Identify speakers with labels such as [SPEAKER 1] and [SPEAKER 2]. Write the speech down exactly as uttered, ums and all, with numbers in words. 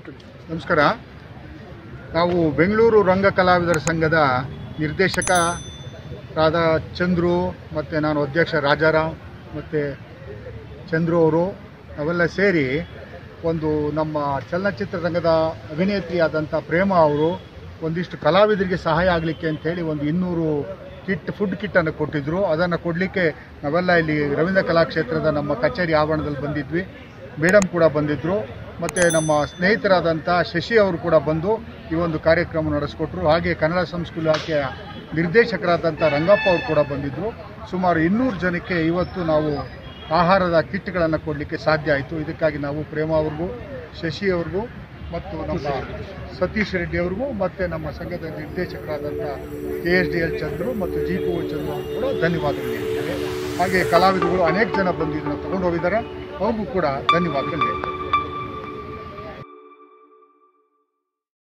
[SPEAKER 1] ನಮಸ್ಕಾರ. ನಾವು ಬೆಂಗಳೂರು ರಂಗ ಕಲಾವಿದರ ಸಂಘದ ನಿರ್ದೇಶಕರಾದ ಚಂದ್ರು ಮತ್ತು ನಾನು ಅಧ್ಯಕ್ಷ ರಾಜಾರಾಮ್ ಮತ್ತು ಚಂದ್ರು ಅವರು ನಾವೆಲ್ಲ ಸೇರಿ ಒಂದು ನಮ್ಮ ಚಲನಚಿತ್ರರಂಗದ ಅಭಿನೇತ್ರಿಯಾದಂಥ ಪ್ರೇಮ ಅವರು ಒಂದಿಷ್ಟು ಕಲಾವಿದರಿಗೆ ಸಹಾಯ ಆಗಲಿಕ್ಕೆ ಅಂಥೇಳಿ ಒಂದು ಇನ್ನೂರು ಕಿಟ್ ಫುಡ್ ಕಿಟ್ಟನ್ನು ಕೊಟ್ಟಿದ್ದರು. ಅದನ್ನು ಕೊಡಲಿಕ್ಕೆ ನಾವೆಲ್ಲ ಇಲ್ಲಿ ರವೀಂದ್ರ ಕಲಾಕ್ಷೇತ್ರದ ನಮ್ಮ ಕಚೇರಿ ಆವರಣದಲ್ಲಿ ಬಂದಿದ್ವಿ. ಮೇಡಮ್ ಕೂಡ ಬಂದಿದ್ದರು ಮತ್ತು ನಮ್ಮ ಸ್ನೇಹಿತರಾದಂಥ ಶಶಿ ಅವರು ಕೂಡ ಬಂದು ಈ ಒಂದು ಕಾರ್ಯಕ್ರಮ ನಡೆಸಿಕೊಟ್ರು. ಹಾಗೆ ಕನ್ನಡ ಸಂಸ್ಕೃತಿ ಇಲಾಖೆಯ ನಿರ್ದೇಶಕರಾದಂಥ ರಂಗಪ್ಪ ಅವರು ಕೂಡ ಬಂದಿದ್ದರು. ಸುಮಾರು ಇನ್ನೂರು ಜನಕ್ಕೆ ಇವತ್ತು ನಾವು ಆಹಾರದ ಕಿಟ್ಗಳನ್ನು ಕೊಡಲಿಕ್ಕೆ ಸಾಧ್ಯ ಆಯಿತು. ಇದಕ್ಕಾಗಿ ನಾವು ಪ್ರೇಮ ಅವ್ರಿಗೂ, ಶಶಿ ಅವ್ರಿಗೂ ಮತ್ತು ನಮ್ಮ ಸತೀಶ್ ರೆಡ್ಡಿ ಅವ್ರಿಗೂ ಮತ್ತು ನಮ್ಮ ಸಂಘದ ನಿರ್ದೇಶಕರಾದಂಥ K S D L Chandru ಮತ್ತು ಜಿ ಪಿ ಓ ಚಂದ್ರು ಅವರು ಕೂಡ ಧನ್ಯವಾದಗಳು ಹೇಳ್ತೇವೆ. ಹಾಗೆ ಕಲಾವಿದಗಳು ಅನೇಕ ಜನ ಬಂದು ಇದನ್ನು ತೊಗೊಂಡು ಹೋಗಿದ್ದಾರೆ, ಅವ್ರಿಗೂ ಕೂಡ ಧನ್ಯವಾದಗಳು ಹೇಳ್ತೇವೆ.